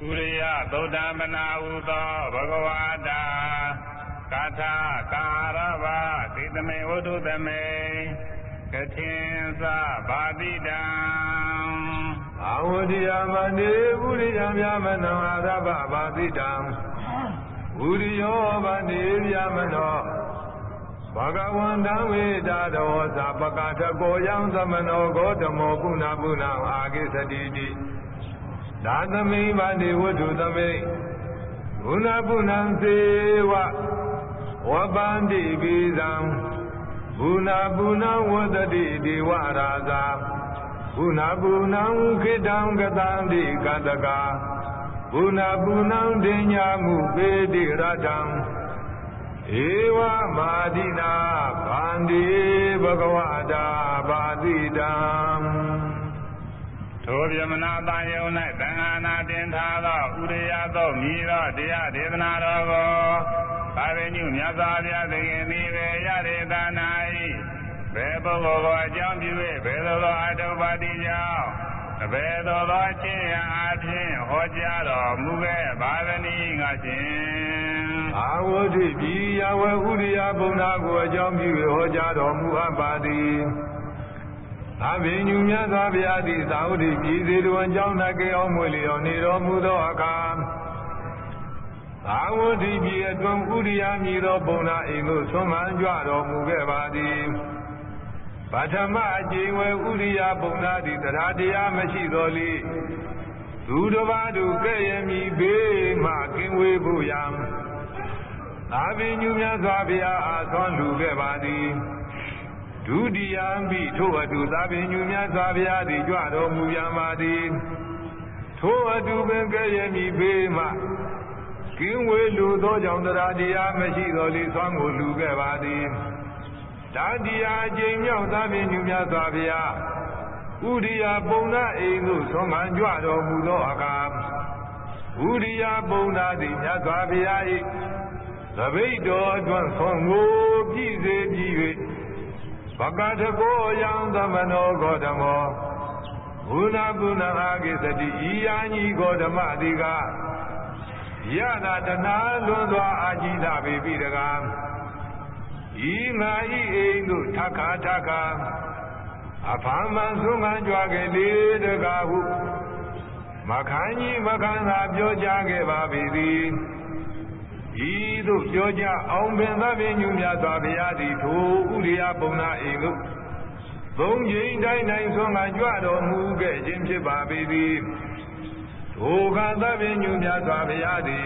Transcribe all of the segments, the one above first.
Uriya Dodamana Uda Bhagavata Chattha Karava Tidame Ududame Katinsa Badidam Avudiyamane Uriyam Yamano Adaba Badidam Uriyo Bani Yamano Bhagavandam Vedado Sapakata Goyam Samano Gotamo Puna Puna Agisadidi Dadame Bani Ududame Puna Punam Seva Wabandi Bizam Puna Punam Wadadi Diwaraza Puna Punam Kidam Gadandi Gadaka Puna Punam Dinyamu Vedi Radam Eva Madina Bandi Bhagavada Badidam Tobyamana Bayona Dangana Dintala Uriyato Mira Dia Devanaro Avenu Yazavia the Nive Yaridanai Bebo Jambi Bedo Adobadija Bedo Chia Atin Hojaro Muge Bavani Gatin Awodi Bia Uria Bonago Jambi Hojaro Muhabadi Avenu Yazaviadi Saudi Gizidu and Jaunake Omulio Nido Mudo Akam Awodi Bia Dum Uria Mido Bona Inu Suman Juado Mugevadi Patama Jiwe Uria Bonadi Taradia Meshidoli Dudovadu Kayemi Be Makinwe Buyam Avenu Yazavia Ason Lugevadi Dudiyambi Toadu Sabinu Yazavia the Juado Muyamadi Toadu Bengayemi Bema Kinwe Ludo Jandaradia Meshidoli Sango Lugevadi Tadia Jamia Sabinu Yazavia Udia Bona Enu Soman Juado Mudo Akam Udia Bona the Yazavia The Vedo Dwan Songo Gize Give Bhagata Goyam Damano Godamo Una Buna Agisati Iyani Godamadiga Yana Dana Lundwa Ajida Bibidagam Ima Inu Taka Taka Apama Sungan Jwage Lidagahu Makani Makana Bjojage Babidi Idu Joja Ombena Venuya Sabiadi to Uria Bona Inu Dongi Dine Songa Juado Muge Jimchi Babidi Oganda Venuya Sabiadi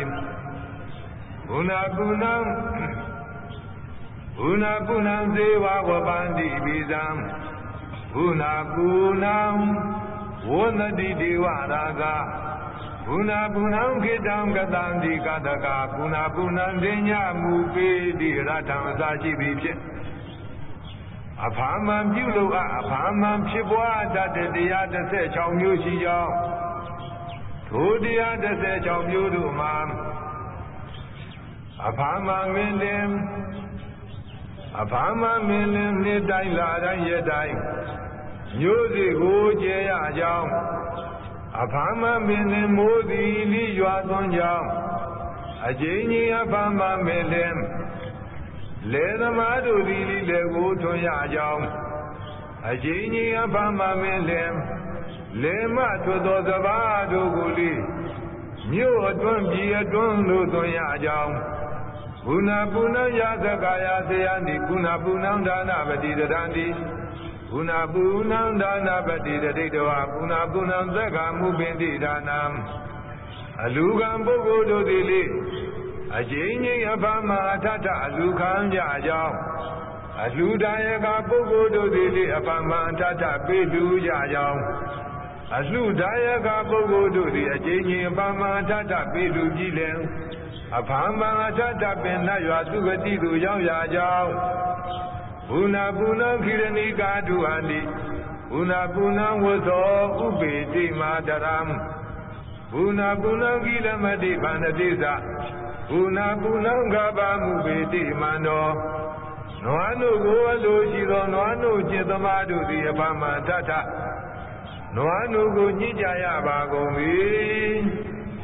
Una Punam Deva Wabandi Bizam Una Punam Wona Di Diwaraga Puna Punam Kedam Gadandi Gadaka Puna Punam Denya Mupe Di Ratam Sachi Bipse Apamam Bulo Apamam Chibwa Date Diata Se Chong Yushi Yao Todia De Se Chong Yudu Mam Apamam Milim Nidai Ladan Yedai Yuzi Goje Yao Apama Milim Modi Li Yuadon Yam Ajini Apama Milim Ledamadu Li Lego Toya Yam Ajini Apama Milim Lema to Dozabado Guli New Adon Biadon Lutoya Yam Puna Puna Yazagaya Sayandi Puna Punam Dana Badida Dandi Puna Punam Dana Badida Didoa Puna Punam Zaga Mubindi Danam Alugam Bogodo Dili Ajini Abama Tata Alukam Jajam Aludayaga Bogodo Dili Abama Tata Bedu Jajam Aludayaga Bogodo Dili Ajini Abama Tata Bedu Jilem Abama Tata Benayo Sugati Yajam Puna Puna Kirani Gadu Andi Puna Puna Wazo Ubeti Madaram Puna Puna Gilamadi Banadisa Puna Puna Gaba Mubeti Mano Noano Goalo Shiro Noano Chetamadu the Abama Tata Noano Go Nijaya Bagomi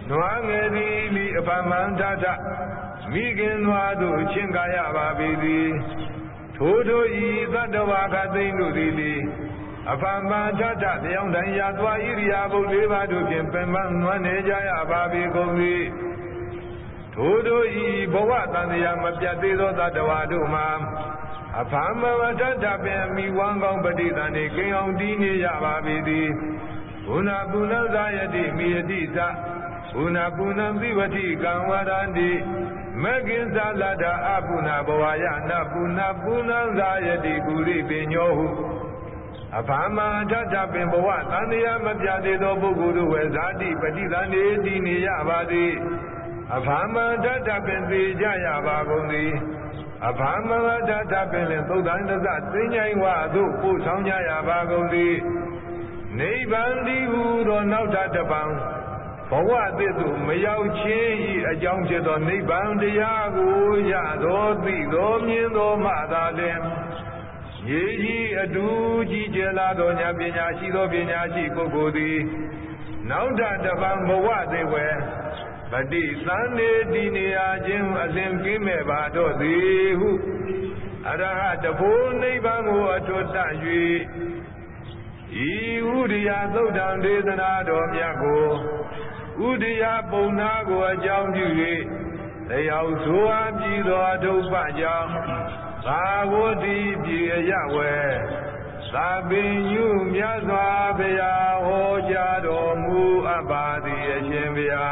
Nwangeri Apamantata Migan Wadu Chingaya Babidi Todo is the Waka Dinu Apamantata, the young Yatwa Iria Boliva to Kimpeman, Manejaya Babi Gondi Todo I Boat and the Yamapjatido that the Waduma Apamantata Bemi Wangong Baditani King Dini Yababidi Una Buna Zayati Miedisa Una Bunam Vivati Kanwarandi Megin Salada Abuna Boyana Buna Buna Zayati Guri Binyohu Apama Tata Bimboa Tania Matiade Buguru Wezadi Padizani Dini Yabadi Apama Tata Bimbi Jaya Bagundi Apama Tata Bimbi Sodan Zatinya Wadu Pusanya Yabagundi Nebandi Udo Nautatabang For what they do, may out change a junction on Nibandi Yago, Yado, Domino, Madalem. Ye, a do, Gelado, Yabinashi, Robinashi, Gogodi. Now that the Bambo what they were, but the Sunday Dinia Jim Azim Kimebado, the who had the full Nibango at Totaji. He would have low down days and Adom Yago. Udia Bonago a Jambu, they also have Gido Adobaja, Sawodi Bia Yahweh, Sabin Yum Yazwabia, Hojado Mu Abadi Eshembia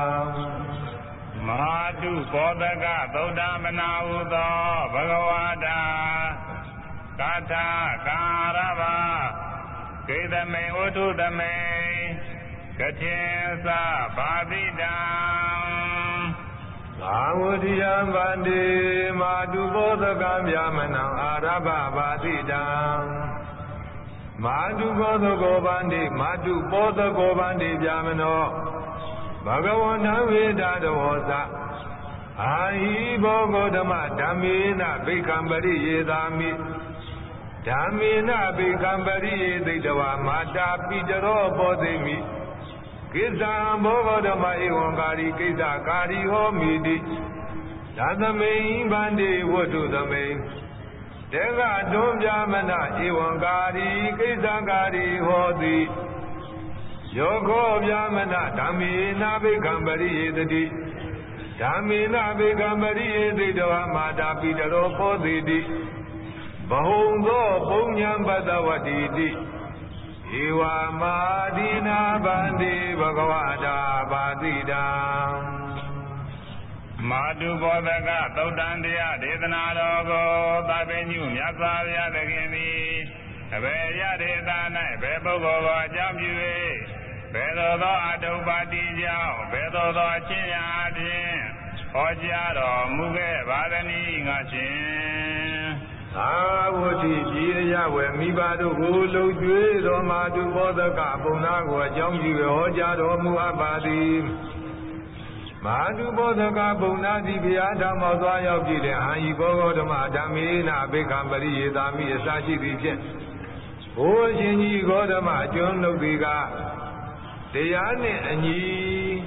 Mahadu Bodaga, Dodamana Udo, Bhagavada, Chattha, Karava, Kedame, Utudame. Kachensa Badidam Sawudiyam Bandi Madu Bodhagam Yamanam Araba Badidam Madu Bodhago Bandi Madu Bodhago Bandi Yamano Bhagavana Vedada Hosa Ahi Bogodama Damina Bikambari Yedami Damina Bikambari Yedawa Mata Pijaro Bodhimi Kisa Bogodama Iwangari Kisa Kari Homidi Dadame Bandi Wotu the main Dega Dom Yamana Iwangari Kisa Kari Hodi Yoko Yamana Damina Bikambari Yedi Damina Bikambari Yedi Mada Pijaro Bodhidi Bahungo Bunyam Badawadi Iwa Madina Bandi Bhagavada Badidam Madhu Bodhaga Taudandia Dedanalogo Tabenu Yasavya Dagini Abeya Dedana Bebogova Jambu Bedo Adobadi Jao Bedo Chinyadin Ojaro Muge Badani Gashin Awoti Jia where Mibado Hulu Judo Madu Bodaka Bonago Jambu Ojaro Muabadi Madu Bodaka Bonadi Biada Mazaya Gide Haibo Madamina Bekambari Dami Sashi Region O Jini Godama John Lobiga Deyane and ye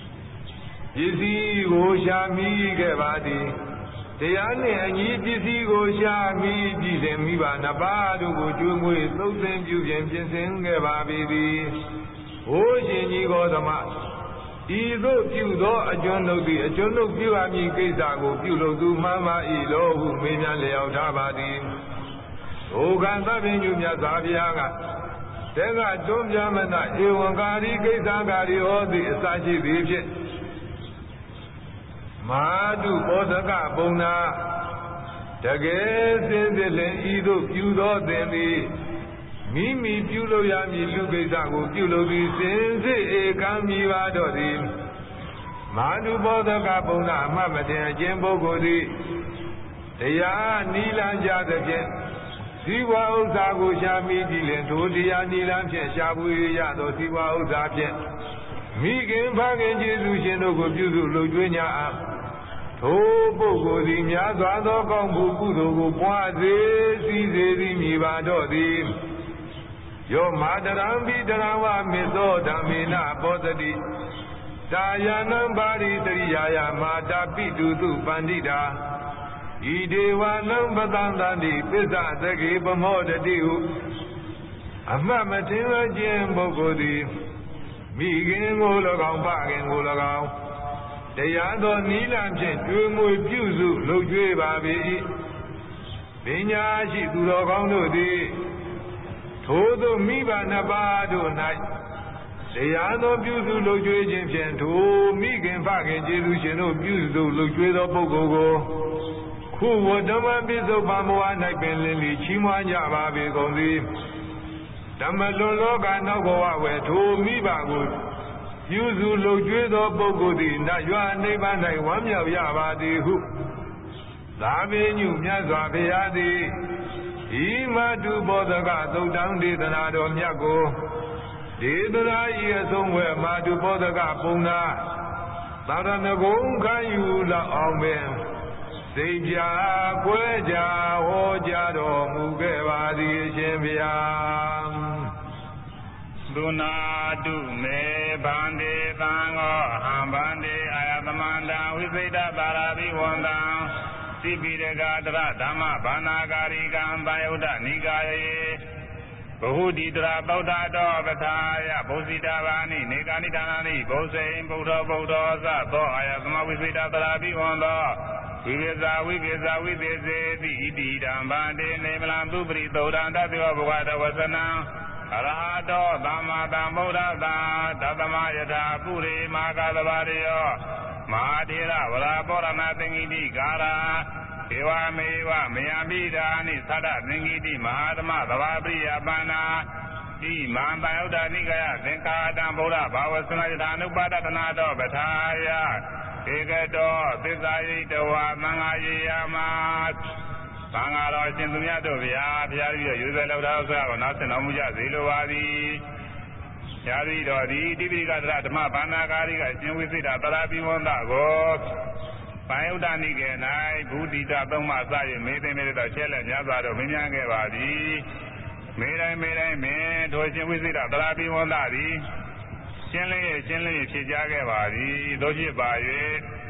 Yizi Oshami Gevadi Deyane and ye Dizzy Oshami Dizemiba Nabadu Jumu Sultan Julian Jensen Gevabi O Jini Godama Ido Pudo, a Jonobi, a Jono Puami Kizago, Pudo, Mama Ilo, who made a layout Abadi. O Gansabin Yumiazaviaga. Tega Dom Yamana, Iwangari, Kizangari, all the Sachi Vision. Madu Bodaka Bona. Tages in the Ido Pudo, then Mimi Pulo Yami Lubezago, Pulo Sense, Kami Vadori Madu Bodaka Bona, Mamma, Jembo Godi, Teya Nila Jadagen, Siwa Ozago Shami Dilen, Todia Nilam Shabu Yado, Siwa Ozagen, Migan Pagan Jesusian of Budu Ludunia, Tobo Godi, Yazado Gombu, Poise, Caesar, Mivadori. Yo Madarambi Darawa Miso Damina Bodadi Dayanam Bari Triyaya Mata Pitu Pandita Idewanam Badandani Pisa Sagi Pamoda Diu Amamatina Jim Bogodi Migin Golagam Bagin Golagam Dayado Nilam Chen Jumu Puzu Lojue Babi Binyashi Dulogando Di Todo Miba Nabado Night Dayado Puzu Lojue Jim to Migin Fagin Jerusalem Puzu Lojue Bogogo Who would not be so Bamoa Nipelli Chimanya Babi Gondi Damalologa Nogoa where to Miba good Yuzu Lojue Bogodi Najwa Neba Naiwamya Yabadi who Davinu Yazabiadi Ima do Bodaga so down did another Yago did I hear somewhere Madu Bodaga Puna Sadanagonga Yula Amen Seja Kweja Hojado Mugevadi Shembiam Duna do me bande bango hambande ayatamanda Vizeda Barabi Wanda Sibirega Dama Banagari Gambayoda Nigaye Bahudidra Boda Dogataya Bosida Vani Negani Danani Bose Bodo Bodoza Bo Ayatama Vizeda Barabi Wanda Viveza the Ididam Bande Nemelam Dubri Dodanda Devada Wasana Arahado Dama Damboda Dadamayada Puri Magadavario Mahadira Vara Borana Dingidi Gara Eva Meva Mayamida Ni Sada Dingidi Mahadama Davabri Abana Di Mambayoda Nigaya Denka Damboda Bawasana Nubada Tanado Bataya Egedo Bizayi Dewa Mangayama Sanga Sindumia Via Piario Yuzelauda Nasan Amuja Zilovadi Yari Dodi Diviga Ratma Banagari Jinwisita Tarabi Wanda Go Payudani Genai Budita Doma Sai made them a challenge Yazado Minyangevadi Made me Dojin Wisita Tarabi Wandadi Chinley Chijagevadi Doji Baye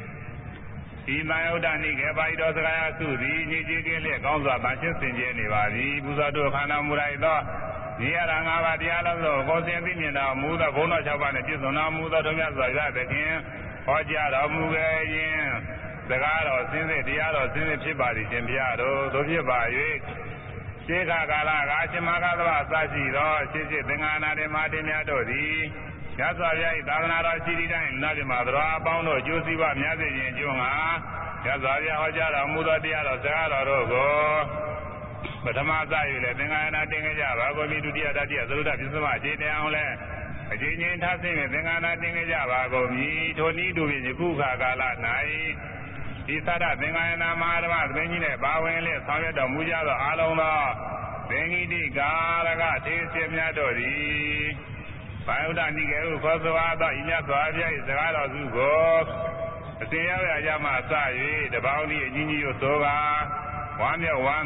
Imayodani Gabaido Sudi Nijigili Gonza Bashin Sinjeni Buzado Hana Muraido Niaranga Diallo Gosinina Muda Bona Chavan Jizona Muda Domaza the King Ojara Mugayin the Garo Sinze Diallo Sinze Chibadi Jimbiado Doji Baye Chega Gala Gachimaka Saji Chichi Dingana de Martinia Dodi Yazaya Dana Chirida in Nadimadra Bondo Josiba Miazi in Junga Yazaya Ojara Muda Diallo Zara Rogo But Amaza, you let Dingana Dingajava go me to the Adia Zuda Pisma Jane a Jane Tassim Dingana Dingajava go me Tony do in the Kuka Gala Nai Isada Dingana Marama Benine Bawele Samet Mujado Alona Bengi Galaga Tesemiadori Payuda Nigeru Kosoada Inyasavia is the Gala Zugo the Sia Yama Sai the Bounty Nini Yosoga One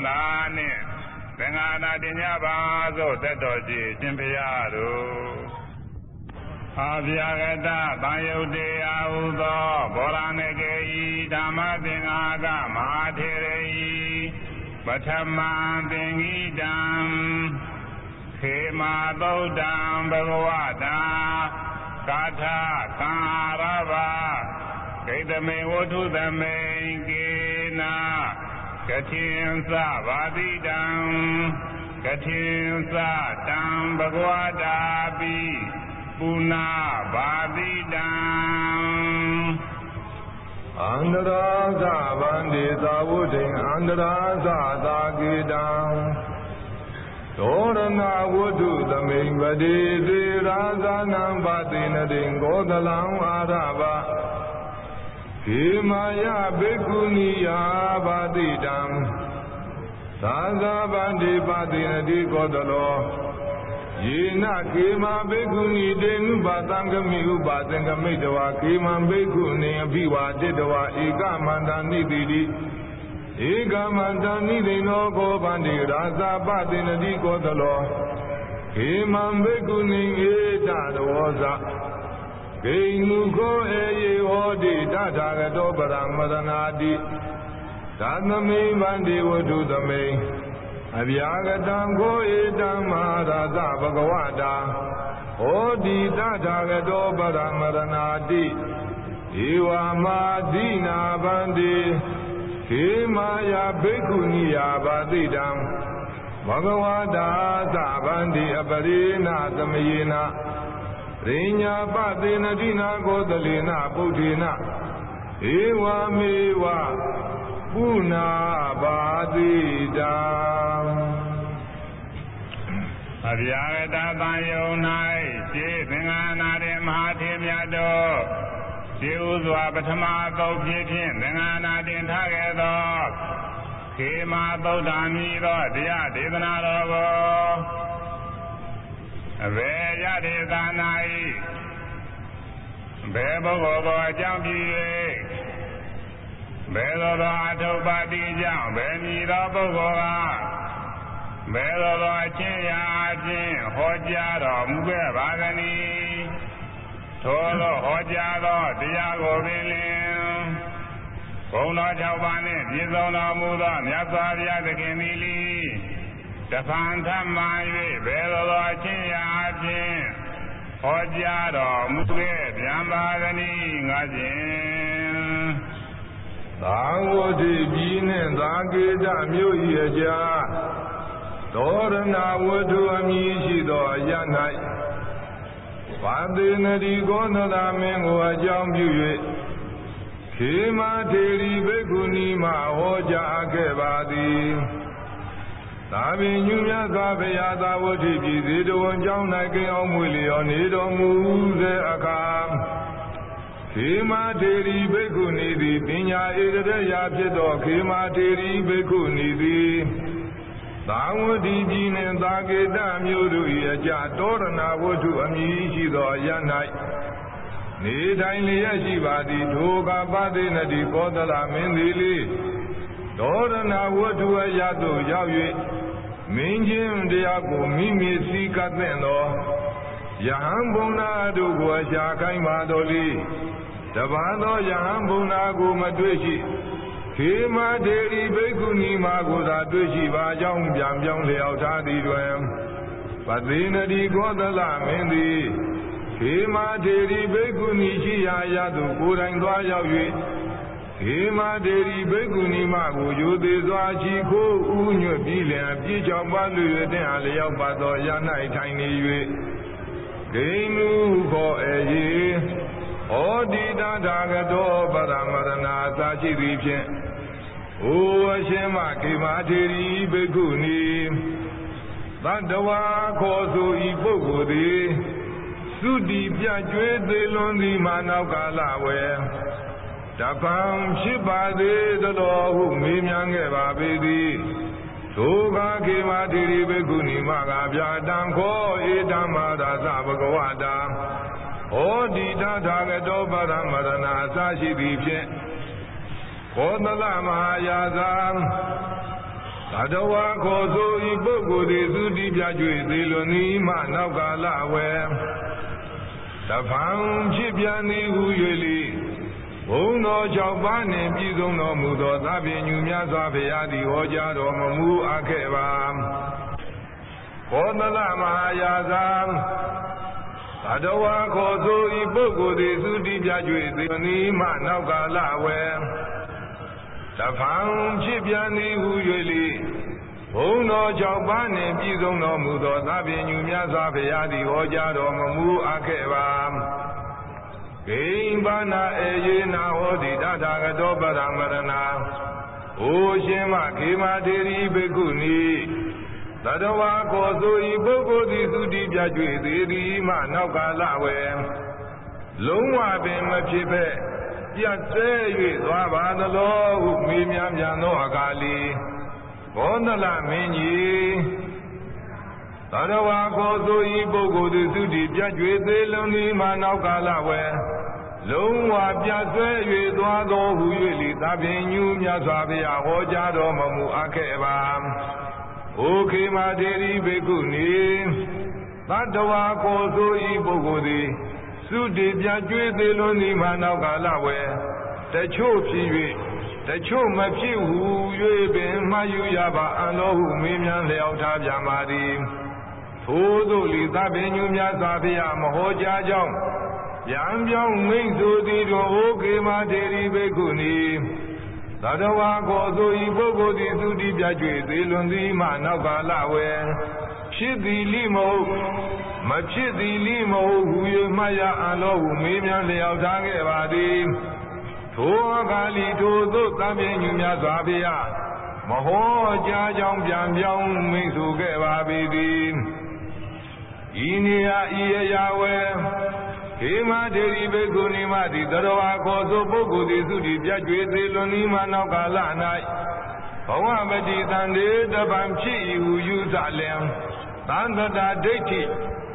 Bengana Dinyabazo, Tedoji, Chimpiado Aviagada, Bayo de Audo, Boranege, Damadinaga, Materei, Bataman Dingidam, Kema Bodam, Bagwada, Kata, Karava, Kedame, what to the main Gina. Katinsa Vadidam Katinsa Dam Bagwada Bi Puna Vadidam Andaraza Vandita Wooding Andaraza Dagidam Dorana Wudu the main body Raza Nambatina Dingo the Lam Araba Himaya Bekuniya Badidam Sanga Bandi Badina Di Godalo Yina Kima Bekuni Denu Batangami Batanga Medawa Kima Bekuni Biwa Dedawa Ika Mandani Didi Ika Mandani Dino Go Bandi Raza Badina Di Godalo Kima Bekuni Eta Doza Gainuko eye hodi Tathagato Paramadanadi Tatnami Bandi Vodu the May Avyagatango Edamaraza Bhagavata Hodi Tathagato Paramadanadi Iwa Madina Bandi Himaya Bhikuniya Badidam Bhagavata Sabandi Aparina Samayina Rinya Patina Dina Godalina Putina Ewa Mewa Puna Badidam Avyagata Tayonai Chithinganade Mahatimyado Chiluzwa Patama Gopjichin Thinganadin Tagedo Kema Bodhamido Dia Divanalogo Veja Divanai Bebogo Jambi Belo Atopati Jam Benida Bogoga Belo Chinya Jin Hojaro Mube Bagani Tolo Hojaro Diago Bilin Kona Javane Jizona Muda Nyasavia the Kimili The Phantom Maye Belo Chinya Jin Hojaro Mube Jambagani Gajin Tangoti Bine Zageda Muyaja Dorana Wadu Amishido Yanai Padinadi Gondala Mengo Jambu Kema Teri Bekuni Ma Hoja Akebadi Tabi Nyumya Zabeyada Wati Zido Jamnaki Omuli Onido Muze Akam Kema Teri Bekuni Di Pinya Ida Yapido Kema Teri Bekuni Di Tangoti Jine Zageda Muru Yaja Dorana Wadu Amishido Yanai Nidaili Yashivadi Toga Badinadi Kodala Mendili Dorana Wadu Ayado Yawi Minjim Diago Mimi Sikatendo Yahambuna Dugo Shakai Madoli Tabano Yahambuna Go Madwishi Kema Deri Bekuni Magoda Dushi Bajong Jam Leotadi Dwem Padinadi Kodala Mendi Kema Deri Bekuni Shiyayadu Kurangwa Yawi Kema Deri Bekuni Mago Yude Zwachi Ko Unyo Bilen Pichabalu Den Aliyao Bado Yanai Tiny Yue Gainu Ko Eye Odi Dadagado Badamarana Sachi Ripchen O Shema Kema Deri Bekuni Badawa Koso Ibogodi Sudi Piajwe de Londi Manakalawe Tapam Shibade the Lord Mimyange Babidi Toga Kema Diri Beguni Magabia Danko Edamada Zabagawada Odi Dadagado Badamarana Sashi Ripchen Kodala Mahayazam Adawa Koso Ibogodi Sudi Piajwe de Londi Manakalawe Tapam Chipiani Uyeli Uno Jabane Bizono Mudo Tabinu Yazaveyadi Ojado Mamu Akeba Kodala Mahayazam Adawa Koso Ibogodi Sudi Piajwe de Londi Manakalawe Tapam Chipiani Uyeli Uno Jabane Bizono Mudo Tabinu Yazaveyadi Ojado Mamu Akeba Gaimbana Eyena Hodi Dadagado Badamarana O Shema Kema Deri Bekuni Dadawa Koso Ibogodi Sudi Piajwe Deri Manakalawe Lungwa Bemachipe Yatsewe Zwabadalo Mimyam Yano Akali Gondala Minyi Tadawa Koso Ibogodi Sudi Piajwe Deloni Manakalawe Lungwa Piajwe Dwado Huyeli Tabinu Myasavia Hojado Mamu Akeba O Kema Deri Bekuni Tadawa Koso Ibogodi သုတိပြကျွေးသေးလွန်သည်မှာနောက်ကာလဝယ်တချို့ဖြစ်၍တချို့မဖြစ်ဟု၍ပင်မှတ်ယူရပါအံ့တော်ဟုမေးမြန်းလျောက်ထားပြန်ပါသည်ထို့သို့လီသဗ္ဗညုများစွာဘုရားမဟောကြားကြောင်းပြန်ပြောင်းမိတ်ဆိုသည်တို့ဩကေမထေရီဘိက္ခုနီသတ္တဝါကိုဆိုဤပုဂ္ဂိုလ်သည်သုတိပြကျွေသေးလွန်သည်မှနောက်ကာလဝယ်ဖြစ်သည်လိမဟုတ်မဖြစ်သည်လိမဟုတ်ဟု၍မှတ်ရအံ့တော်ဟုမေးမြန်းလျောက်ထားခဲ့ပါသည်ထိုအခါလီထိုသို့သဗ္ဗညုများစွာဘုရားမဟောကြားကြောင်းပြန်ပြောင်းမိတ်ဆိုခဲ့ပါပေသည်ဤနေရာဤအရာဝယ်ခေမထေရီဘိက္ခုနီမသည်သတ္တဝါခေါ်ဆိုပုဂ္ဂိုလ်သည်သုတိပြကျွေသေးလွန်သည်မှနောက်ကာလ၌ဘဝပတိတန်တေတပံဖြစ်၏ဟုယူဆလျင်သန္တတာဒိဋ္ဌိ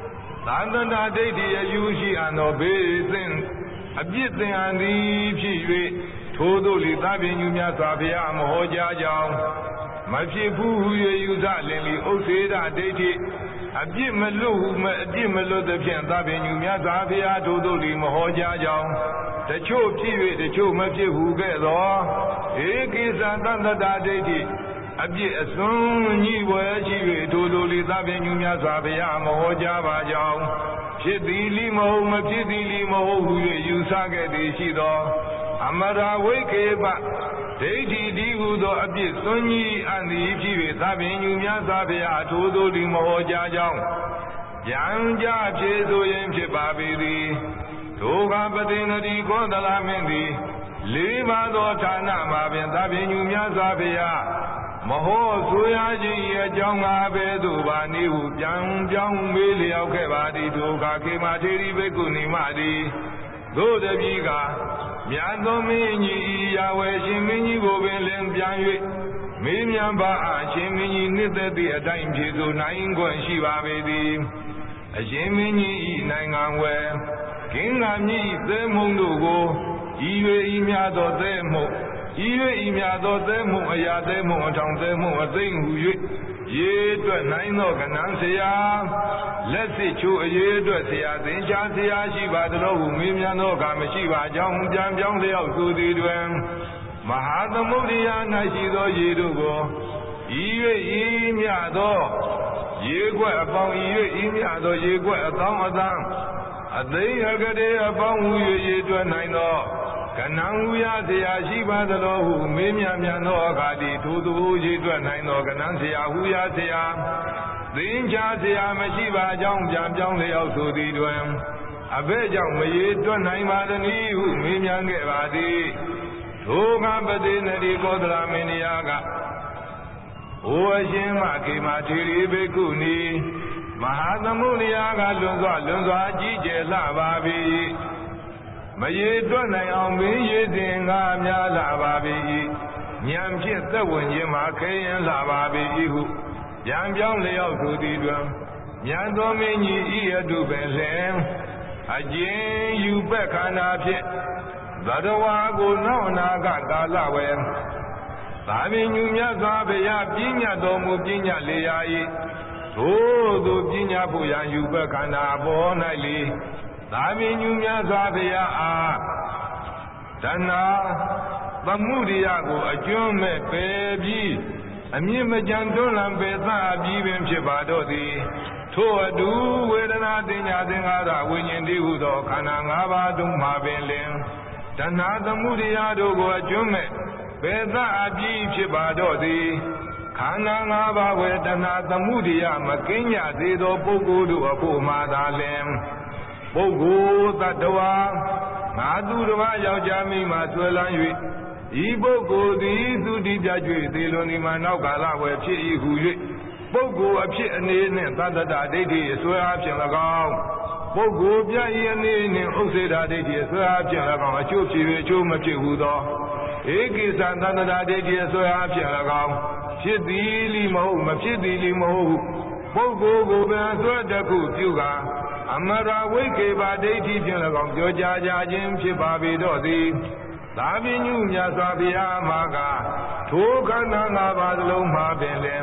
အယူရှိအံသောဘေးသင်အပြစ်သင်အံသည်ဖြစ်၍ထိုသို့လီသဗ္ဗညုများစွာဘုရားမဟောကြားကြောင်းမဖြစ်ဘူးဟု၍ယူဆလင်လီဥစ္စေဒဒိဋ္ဌိအပြစ်မလွတ်ဟုအပြစ်မလွတ်သဖြင့်သဗ္ဗညုများစွာဘုရားထိုသို့လီမဟောကြားကြောင်းတချို့ဖြစ်၍တချို့မဖြစ်ဟုကဲ့သောဧကိစ္စသန္တတာဒိဋ္ဌိအပြစ်အစွန်းညှိဝဲရှိ၍ထိုသို့လီသဗ္ဗညုများစွာဘုရားမဟောကြားပါကြောင်းဖြစ်သည်လိမဟုတ်မဖြစ်သည်လိမဟုတ်ဟု၍ယူဆခဲ့သည်ရှိသောအမရာဝိကေပဒိဋ္ဌိဒီဟုသောအပြစ်စွန်းကြီးအန်သည်ဖြစ်၍သဗ္ဗညုများစွာဘုရားထိုသို့လီမဟောကြားကြောင်းပြန်ကြဖြစ်ဆိုရင်ဖြစ်ပါပေသည်ဒုက္ခပတိနတိကောသလမင်းသည်လေးပါးသောဌာနမှာပင်သဗ္ဗညုများစွာဘုရားမဟောဆိုရခြင်း၏အကြောင်းငါပဲသို့ပါနေဟုပြန်ပြောင်းမေးလျောက်ခဲ့ပါသည်ဒုက္ခခေမထေရီဘိက္ခုနီမသည်သို့တပည့်ကမြတ်သောမင်းကြီးဤရာဝယ်ရှင်မင်းကြီးကိုပင်လင်ပြန်၍မေးမြန်းပါအရှင်မင်းကြီးနှစ်သက်သည့်အတိုင်းဖြေဆိုနိုင်ခွင့်ရှိပါပေသည်အရှင်မင်းကြီးဤနိုင်ငံဝယ်ကင်းလာမြည်သဲမုံတို့ကိုဤ၍ဤများသောသဲမုံဤ၍ဤများသောသဲမုံအရာသဲမုံအထောင်သဲမုံအသိမ့်ဟူ၍ရေတွက်နိုင်သောကဏ္ဍဆရာလက်စစ်ချိုးအရေးအတွက်ဆရာသင်္ချာဆရာရှိပါသလိုဟုမေးမြန်းသောအခါမရှိပါကြောင်းပြန်ပြောင်းလျောက်ဆိုသည်တွင်မဟာသမုဒ္ဒရာ၌ရှိသောရေတို့ကိုဤ၍ဤမြသောရေကွက်အပေါင်းဤ၍ဤမြသောရေကွက်အသောင်းအသန်းအသိအကတိအပေါင်းဟူ၍ရေတွက်နိုင်သောကဏ္ဍဟူရဆရာရှိပါသလိုဟုမေးမြန်းမြန်သောအခါသည်ထိုသူရေတွက်နိုင်သောကဏ္ဍဆရာဟူရဆရာသင်္ချာဆရာမရှိပါကြောင်းပြန်ပြောင်းလျောက်ဆိုသည်တွင်အဘဲကြောင့်မရေတွက်နိုင်ပါသနည်းဟုမေးမြန်းခဲ့ပါသည်ဒုက္ခပတိနတိကောသလမင်းတရားကအိုအရှင်မခေမထေရီဘိက္ခုနီမဟာသမုဒ္ဒရာကလွန်စွာကြီးကျယ်လှပါပြီမရေတွက်နိုင်အောင်မင်းရေစဉ်ငါများလှပါပြီဉာဏ်ဖြင့်သက်ဝင်ခြင်းမှာခဲရင်လှပါပြီဟုပြန်ပြောင်းလျောက်ဆိုသည်တွင်မြတ်သောမင်းကြီးဤအတုပင်လင်အကျဉ်ယူပက်ခန္ဓာဖြင့်သတ္တဝါကိုနောက်အနာဂတ်ကာလဝယ်သာမညုမြတ်စွာဘုရားပြညတ်တော်မူပြညတ်လေရာ၏သို့သောပြညတ်ဖို့ရန်ယူပက်ခန္ဓာပေါ်၌လေသာမညုမြတ်စွာဘုရားအားတဏှာသမုဒိယကိုအကျွမ်းမဲ့ပယ်ပြီးအမြင့်မကြံတွန်းလံပယ်သအပြီးပင်ဖြစ်ပါတော့သည်ထို့အတူဝေဒနာတင်ညာသင်္ခါရဝိညာဉ်တည်းဟုသောခန္ဓာ၅ပါးသုံးပါးပင်လင်တဏှာသမုဒိယတို့ကိုအကျွမ်းမဲ့ပယ်သအပြီးဖြစ်ပါတော့သည်ခန္ဓာ၅ပါးဝေဒနာသမုဒိယမကင်းကြသေးသောပုဂ္ဂိုလ်တို့အဖို့မှာသာလင်ပုဂ္ဂိုလ်တ attva ငါသူတစ်ပါးယောက်ျားမိန်းမဆွဲလန်း၍ဤပုဂ္ဂိုလ်သည်သုတိပြကျွေသေလွန်ဒီမှာနောက်ကာလဝယ်ဖြစ်၏ဟု၍ပုဂ္ဂိုလ်အဖြစ်အနေနှင့်သတ္တတဒိဋ္ဌိအစွဲအားဖြင့်၎င်းပုဂ္ဂိုလ်ပြ၏အနေနှင့်ဥစ္စေတာဒိဋ္ဌိအစွဲအားဖြင့်၎င်းအကျိုးဖြစ်၍အကျိုးမဖြစ်ဟုသောဧကိစ္စသတ္တတဒိဋ္ဌိအစွဲအားဖြင့်၎င်းဖြစ်သည်လိမဟုတ်မဖြစ်သည်လိမဟုတ်ပုဂ္ဂိုလ်ကိုပင်ဆွဲတခုပြုကာအမရာဝိကေပါဒိဋ္ဌိဖြင့်၎င်းပြောကြားကြခြင်းဖြစ်ပါပေတော့သည်သာပညုမြတ်စွာဘုရားမှာကထိုခန္ဓာ၅ပါးစလုံးမှာပင်လင်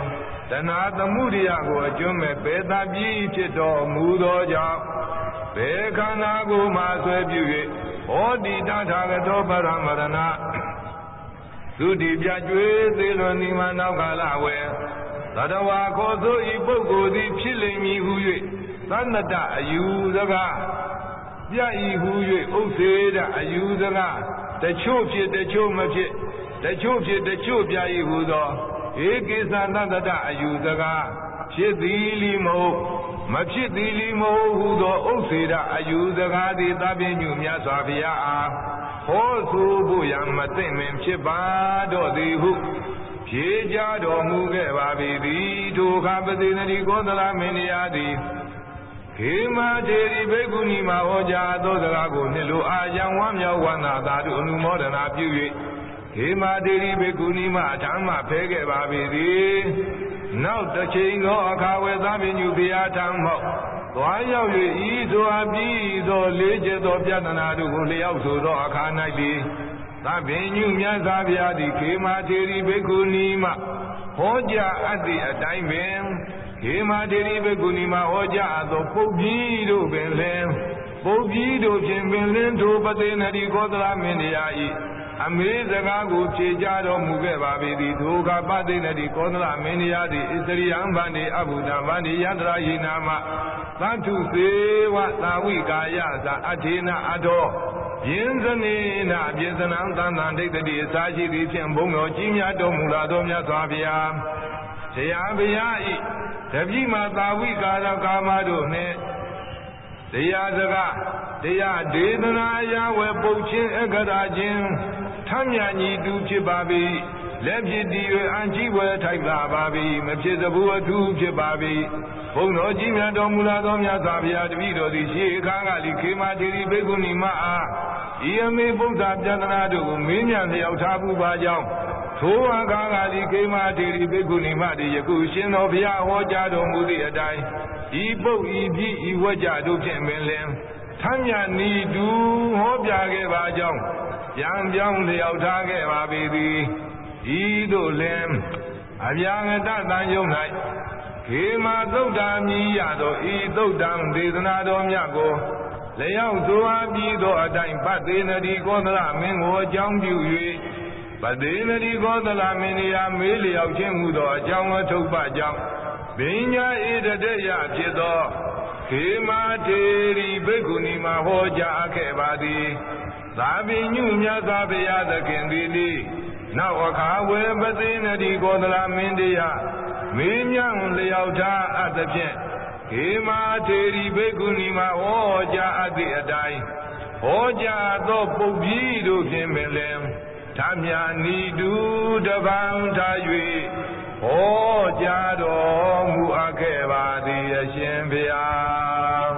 တဏှာသမုဒိယကိုအကျွမ်းမဲ့ပေတပြည့်ဖြစ်တော်မူသောကြောင့်ဘေခန္ဓာကိုမှဆွဲပြု၍ဟောတိတထာဂတောပရမရဏသုတိပြကျွေးသေးလွန်ဒီမှာနောက်ကာလဝယ်သတ္တဝါခေါ်ဆိုဤပုဂ္ဂိုလ်သည်ဖြစ်လိမ့်မည်ဟု၍သန္တတအယူစကားပြဤဟု၍ဥစ္စေတအယူစကားတချို့ဖြစ်တချို့မဖြစ်တချို့ဖြစ်တချို့ပြဤဟုသောဧကိသသတ္တအယူစကားဖြစ်သည်လီမဟုတ်မဖြစ်သည်လီမဟုတ်ဟုသောဥစ္စေတအယူစကားသည်သဗ္ဗညုမြတ်စွာဘုရားအားဟောဆိုဖို့ရမသိမင်ဖြစ်ပါတော့သည်ဟုဖြေကြတော်မူခဲ့ပါပေသည်ထိုအခါပတိနတိကောသလမင်းတရားသည်ခေမာထေရီဘိက္ခုနီမှာဟောကြားသောစကားကိုနှစ်လိုအားရန်ဝမ်းမြောက်ဝမ်းသာသာတို့အနုမောဒနာပြု၍ခေမာထေရီဘိက္ခုနီမှာအထမ်းမှဖဲခဲ့ပါပေသည်နောက်တစ်ချိန်သောအခါဝေသဗ္ဗညုဘုရားထံမှသွားရောက်၍ဤသို့အပြီးသောလေးကျက်သောပြဿနာတို့ကိုလျှောက်ဆိုသောအခါ၌သည်သဗ္ဗညုမြတ်စွာဘုရားသည်ခေမာထေရီဘိက္ခုနီမှဟောကြားအပ်သည့်အတိုင်းပင်ခေမာထေရီဘိက္ခုနီမှဟောကြားသောပုပ္ပိတို့ပင်လင်ပုပ္ပိတို့ဖြင့်ပင်လင်ထိုပသေနတိကောသလမင်းတရား၏အမေစကားကိုဖြေကြတော်မူခဲ့ပါပေသည်ထိုကပသေနတိကောသလမင်းတရားသည်ဣသရိယံဗန္တိအဘုဒ္ဓဗန္တိယတရာဟိနာမသတ္ထုစေဝသာဝိကာယသာအထေနအတော်ယင်းစနေနာပြေသနံသံသံဒိဋ္ဌိအစာရှိသည်ဖြင့်ဘုံတော်ကြီးများတော်မူလာသောမြတ်စွာဘုရားတရားဘုရား၏တပိမသာဝိကာရကာမတို့နှင့်တရားစကားတရားဒေသနာရာဝဲပုတ်ချင်းအခရာချင်းထမ်းမြညီတူဖြစ်ပါပြီလက်ဖြစ်တည်၍အံကြီးဝဲထိုက်လာပါပြီမဖြစ်စဘူးအထူးဖြစ်ပါပြီဘုံတော်ကြီးမြတ်တော်မူလာသောမြတ်စွာဘုရားတပည့်တော်သည်ရှေးအခါကလိခေမာထေရီဘိက္ခုနီမအားဤအမေဗုဒ္ဓပြဿနာတို့ကိုမေးမြန်းလျှောက်ထားပူပါကြောင်းထိုအခါကလိခေမာထေရီဘိက္ခုနီမသည်ယခုရှင်တော်ဘုရားဟောကြားတော်မူသည့်အတိုင်းဤပုတ်ဤပြည့်ဤဝကြတို့ဖြင့်ပင်လင်ထမ်းမြနီတူဟောပြခဲ့ပါကြောင်းပြန်ပြောင်းလျှောက်ထားခဲ့ပါပေသည်ဤသို့လင်အဗျာငတတန်ယုံ၌ခေမာသုဒ္ဓာမြည်ရသောဤသုဒ္ဓံဒေသနာတော်မြတ်ကိုလျောက်ဆိုအားပြီးသောအတိုင်းပသေနတိကောသလမင်းကိုအကြောင်းပြု၍ပသေနတိကောသလမင်းရာမေးလျောက်ခြင်းဟူသောအကြောင်းအထုပ်ပကြောင့်ဘိညာဧတတေယဖြစ်သောခေမာထေရီဘိက္ခုနီမှာဟောကြားခဲ့ပါသည်သာဘိညုမြတ်စွာဘုရားသခင်သည်နောက်အခါဝေပသေနတိကောသလမင်းတရားမင်းမြန်းလျောက်ထားအပ်သဖြင့်ခေမာထေရီဘိက္ခုနီမှာဟောကြားအပ်သည့်အတိုင်းဟောကြားသောပုပ္ပိတို့ဖြင့်ပင်လင်ထမြနီတူတပံထား၍ဟောကြားတော်မူအပ်ခဲ့ပါသည်အရှင်ဘုရား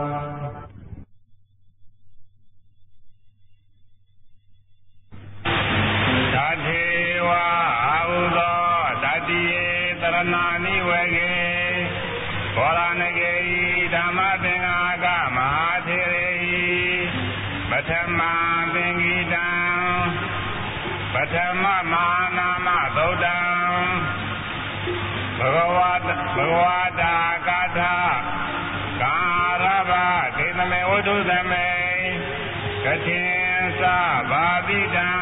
သတေဝအာဟုသောတတိယေတရဏာနိဝေကေဘောရဏဂေဓမ္မသင်္ဃာကမဟာထေရေပထမသင်္ဂိတံပထမမဟာနာမသုဒ္ဓံဘဂဝတာကာထာကာရဗဒေသမေဝတ္ထုသမေကတိသဗာတိတံ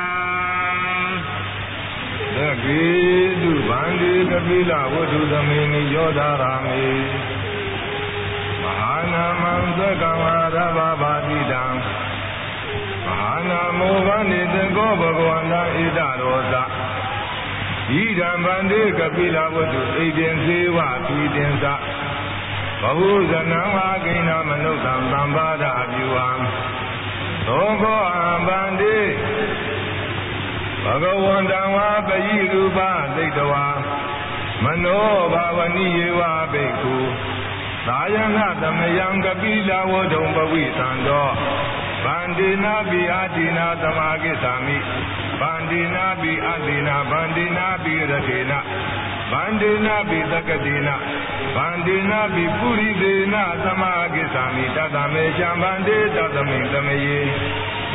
သကေတုဗန္တိကပိလဝတ္ထုသမေနိယောဓာရမေမဟာနာမံသက္ကဝါရဗဘာတိတံမဟာနာမောဗန္တိသကောဘဂဝန္တာဣဒရောသဣဒံဗန္တိကပိလဝတ္ထုဣဒင်စေဝပိတင်္စဘဟုဇနံဝါကိဏမနုဿံသံပါဒအပြုဝံသောကောအဗန္တိဘဂဝန္တံဝါပယိရူပသိတဝါမနောဘာဝနိယေဝဘိက္ခုသာယနာသမယံကပိလဝတ္ထုံပဝိသံသောဗန္တိနာပိအာတိနာသမာကိသမိဗန္တိနာပိအာတိနာဗန္တိနာပိရထေနဗန္တိနာပိသကတိနာဗန္တိနာပိပုရိသေနသမာကိသမိတတမေချံဗန္တိတတမိသမယေဘ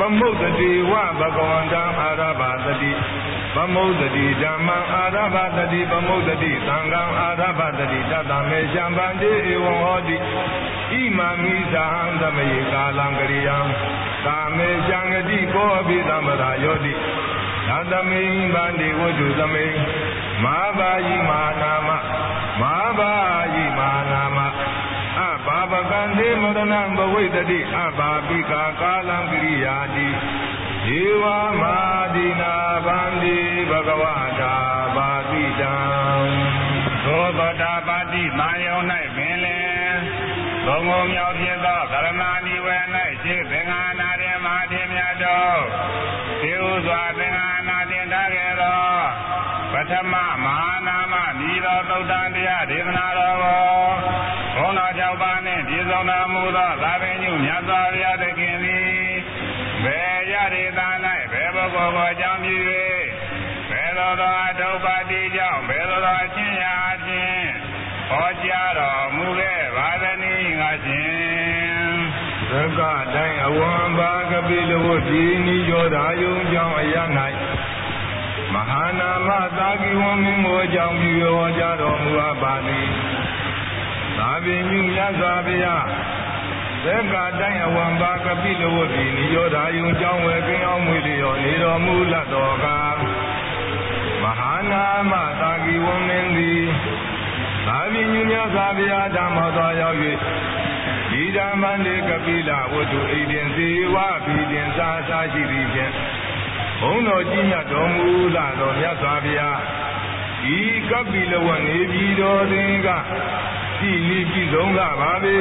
Pamodati wa Bhagavanta Arabadati Pamodati Dhammam Arabadati Pamodati Sangam Arabadati Tatame Shambandi Evahodi Imami Sahandame Kalangariyam Tame Shangati Kobi Damara Yodi Tatame Bandi Vajudame Mabayi Manama Mabayi Manama Ababa Gandhi Madanam Bhavitadi Ababika Kalangiriyadi Eva Madina Bandi Bhagavata Bhadidam Sogata Badi Mayonai Vele Songo Myaupieta Karanani Venai Chipengana de Madimyado Tiuswa Pengana Dindagero Patama Manama Niro Totandia Divanaro Ona Javane Dizona Muda Lavenu Nyazaria de Kini Beyari Danai Bebo Jambi Belo Adobadi Jam Belo Chinyajin Ojaro Mure Vadani Gajin Sanga Dai Awamba Kabilo Dini Yodayu Jam Ayanai Mahana Matagi Woman Wojam Yojaro Muabadi Sabinu Yazabia Sanga Dai Awamba Kabilo Dini Yodayu Jam Wekin Omulio Nido Mula Doga Mahana Matagi Woman Sabinu Yazabia Damoda Yawi Idamande Kabila Wodu Agency Wapidin Sasa Shirijan Ono Jinya Domula Yazabia I Kabila one Ebido Dinga Sili Zonga Babi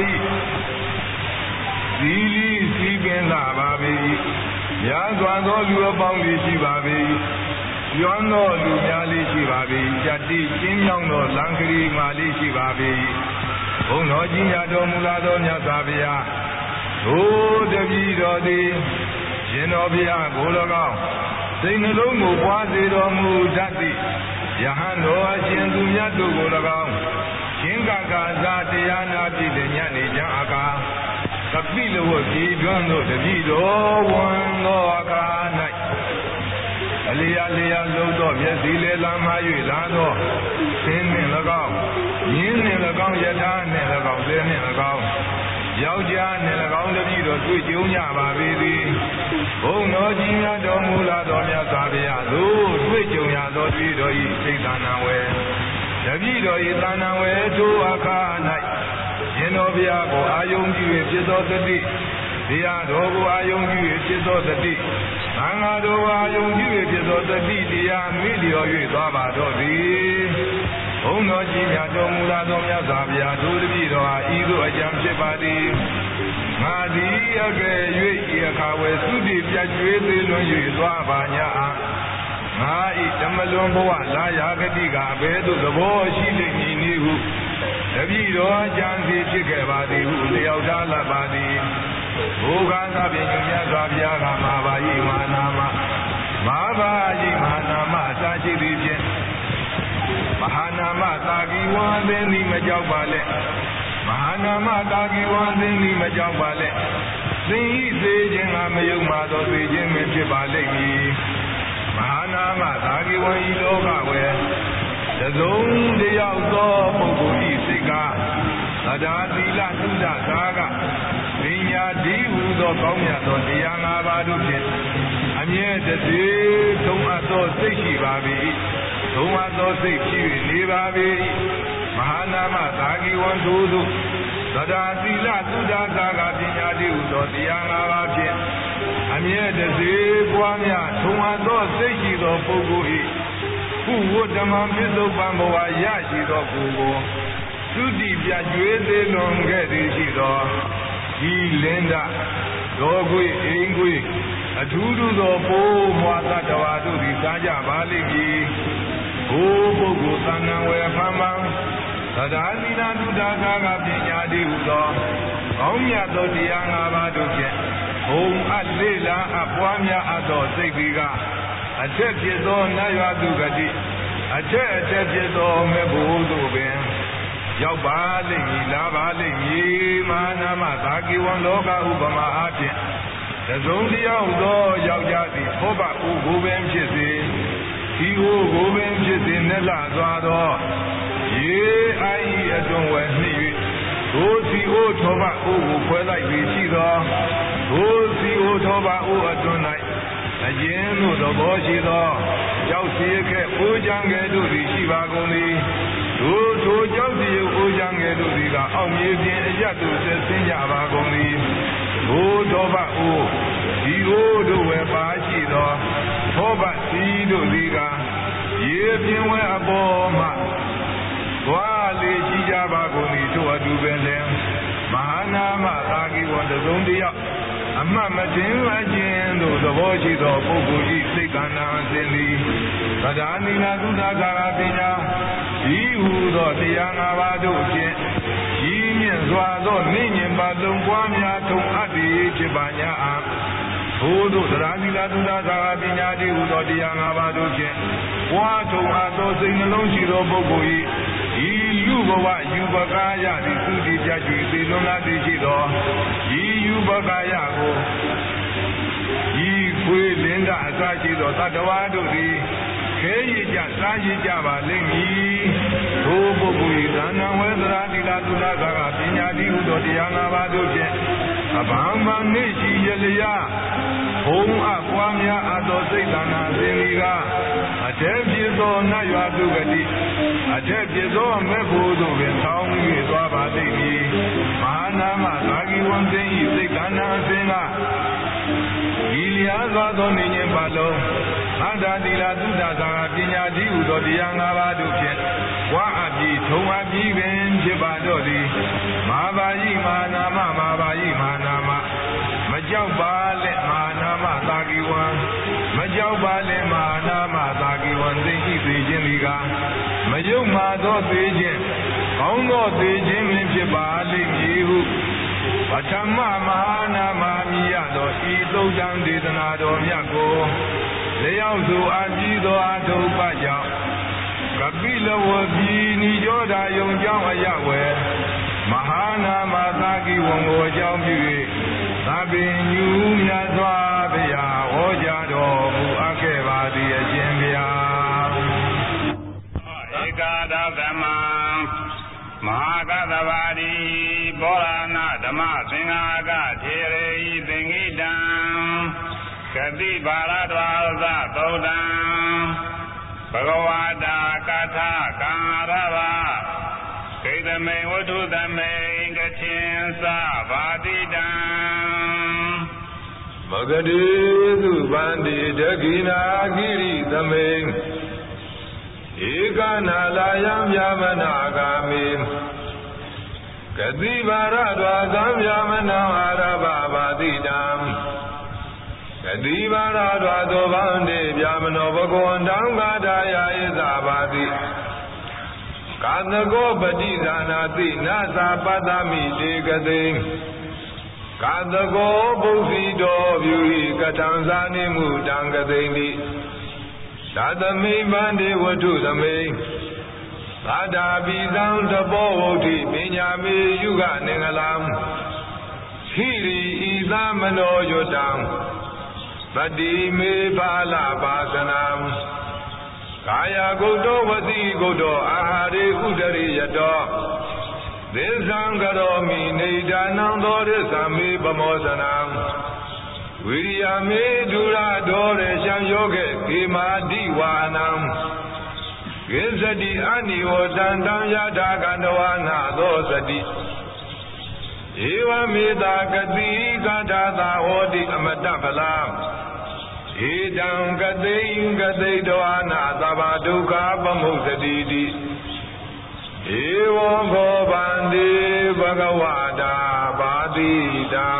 Sili Sigenza Babi Yazwando Luabangi Shibabi Yono Lumiali Shibabi Jati Chinyano Lankri Mali Shibabi Ono Jinya Domula Yazabia Oh Davido Di Genobia Gologa Sainalomo Waziro Mudati Yahano Ashenduya Gologa Kingaga Zatiana Pidanyani Jaka Kapilo Gidono Davido one Loaka night Alia Lodo Yazile Lamayu Lado Sin Nilagao Yin Nilagao Yatan Nilagao Zen Nilagao Yauja Nilagao Davido Tujunya Babi Oh no Jinya Domula Domya Sabia Tujunya Dovido Sitanawe Davido Itanawe to Akanai Genovia go Ayungi Chizotati Dia Dogo Ayungi Chizotati Sanga do Ayungi Chizotati Dia Midio Yuzaba Dodi Oh no Jinya Domula Domya Sabia Tuvido Ido Ajam Chepadi Madi Age Yakawe Sudi Piajuete no Yuzabanya Mai Tamalombo La Yagadiga Bedu the Boshi Nihu Davido Janzi Chikabadi Leodala Badi Uganda Binya Zabia Mabai Manama Mabai Manama Taji Region Mahanama Tagi one then Majabale Mahanama Tagi one then Majabale Sing Amayuma Dojin Mechibale Mahanama Tagi one Iloga where the zone the outdoor Mogu Sika Sadati La Suda Saga Vinya Divu do Konya do Diana Badukin Anye the day Tomato Siki Babi Tomato Siki Nibabi Mahanama Tagi one Dudu Sadati La Suda Saga Vinya Divu do Diana Badukin Anye the day Kwanya Tomato Siki do Pogu Who would the man be so bamboa yashi do Kugo? Sudi Piajuete long get Ishido. He lenda Dogui Ingui. A Tudu do Po Wata Tawadu Risaja Baligi. O Bogu Sana Wefama. Sadalina Dudaga Pinyadi Udo. Omya do Dianga Baduke. Home at Lela Apuamia Ado Segiga. A church is on Nayadugadi. A church is on Mebudu. Yabali, Lavali, Manama, Taki, one loga, Ubama, စုံတယောက်သောယောက်ျားသည်သောဘအိုကိုပင်ဖြစ်စေဒီအိုကိုပင်ဖြစ်စေနဲ့လာသွားသောရေအိုင်ဤအတွင်ဝယ်နှိ၍ဒိုစီအိုသောဘအိုကိုခွဲလိုက်ပြီးရှိသောဒိုစီအိုသောဘအိုအတွင်၌အရင်တို့သဘောရှိသောကြောက်စီခဲ့အိုးချံငယ်တို့သည်ရှိပါကုန်သည်ထိုကြောက်စီအိုးချံငယ်တို့သည်ကအောက်မြေပြင်အရတ်သို့ဆက်ဆင်းကြပါကုန်သည်သောဘအိုဒီအိုးတို့ဝယ်ပါရှိသောသောဘစီတို့သည်ကရေပြင်းဝဲအပေါ်မှသွားလေရှိကြပါကုန်သည်ထိုအတူပဲလဲမဟာနာမသာဂီဝတစုံတယောက်အမှတ်မတင်အခြင်းတို့သဘောရှိသောပုဂ္ဂိုလ်ဤစိတ်ကနာစင်သည်သဒ္ဓါနိနာသုဒ္ဓကာရပညာဤဟူသောတရား၅ပါးတို့ဖြင့်ဤမြင့်စွာသောနိညင်ပါလုံးပွားများထုံအပ်သည်ဖြစ်ပါ냐အားဘို့သို့သဒ္ဓါနိနာသုဒ္ဓကာရပညာဤဟူသောတရား၅ပါးတို့ဖြင့်ပွားထုံအပ်သောစိတ်နှလုံးရှိသောပုဂ္ဂိုလ်ဤလူဘဝယူပကာယသည်သူတိပြတ်၍သေလွန်လာသည်ရှိသောဤယူပကာယကိုဤခွေလင်းဒအစရှိသောသတ္တဝါတို့သည်ခဲရည်ကြစားရည်ကြပါလိမ့်မည်ထိုပုဂ္ဂိုလ်ဤသဏ္ဍာန်ဝေသရာတိလာသုဒ္ဓကာကပညာတိဟုသောတရား၅ပါးတို့ဖြင့်အဘံမနိရှိရလျာဘုံအပွားများအပ်သောစိတ်သဏ္ဍာန်အစဉ်ဒီကအထက်ပြည့်သောနတ်ရွာသူကတိအထက်ပြည့်သောမဲ့ဖို့တို့ပင်ဆောင်း၍သွားပါလိမ့်မည်မဟာနာမသာဂီဝံသိ၏စိတ်သဏ္ဍာန်အစဉ်ကဤလျာစွာသောနေခြင်းပါလုံးသတ္တတိလာသုဒ္ဓသာပညာတိဟုသောတရား၅ပါးတို့ဖြင့်ဝါအပြီးထုံအပြီးပင်ဖြစ်ပါတော့သည်မဟာပါဠိမဟာနာမမဟာပါဠိမဟာနာမမကြောက်ပါလက်မဟာနာမသာဂီဝံမကြောက်ပါလက်မဟာနာမသာဂီဝံသိရှိသေးခြင်းဒီကမယုံမာသောသေးခြင်းကောင်းသောသေးခြင်းပင်ဖြစ်ပါလိမ့်မည်ဟုပထမမဟာနာမမြည်ရသောဤသုတ်တံဒေသနာတော်မြတ်ကိုလျောက်စွာအပြီးသောအထုပ္ပကြောင့်ကပိလဝပြည်နိရောဓယုံကြောင့်အရဝယ်မဟာနာမသာဂီဝံကိုအကြောင်းပြု၍သဗ္ဗညုမြတ်စွာဘုရားဟောကြားတော်မူအပ်ခဲ့ပါသည်အရှင်ဘုရားဧကာဒသမံမဟာကသဗ္ဗတိဘောရဏဓမ္မသင်္ဃာကထေရေသင်္ကိတံကတိပါရဒဝါသသုဒ္ဓံဘဂဝါတာကထာကာရဝဂိတမေဝတ္ထုသမေကချင်းသဗာတိတံမဂတိသုဗန္တိဒခိနာကိရိသမေဧကနာလာယံဗျာမနာဂာမိကတိပါရဒဝါသံဗျာမနာအာရဘဘာတိတံကတိပါရဒဝါသောဗန္တိဗျာမနောဘဂဝန္တံကာထာယာဣသဘာတိကာသကောပတိဇာနာတိနာသာပတ္တမိတေကတိကာသကောဘုဇီတော်ပြု၏ကထံဇာနိမှုတံကတိတိသာသမိဗန္တိဝတ္ထုသမိသာတာပိသံတဘောဝုဋ္ဌိပညာမေယုကနေငလံဟိရိဤသမနောယတံပတိမေဘာလပါသနံကာယဂုတ်တောဝတိဂုတ်တောအာဟာရေဥဒရိယတောသစ္ဆံကရောမိနေဒါနံသောရစ္ဆာမေပမောသနံဝိရိယမေဒုရဒောရေရှံယောဂေခေမာတိဝါနံကိစ္စတိအနိဝတံတံယထာကန္တဝနာသောစတိဧဝမေတာကတိကထာသာဟောတိအမတပလာဧတံကတိကတိတောအနာသဗ္ဗဒုက္ခပမုစ္စတိတိဧဝံဘောဗန္တိဘဂဝတာပါတိတံ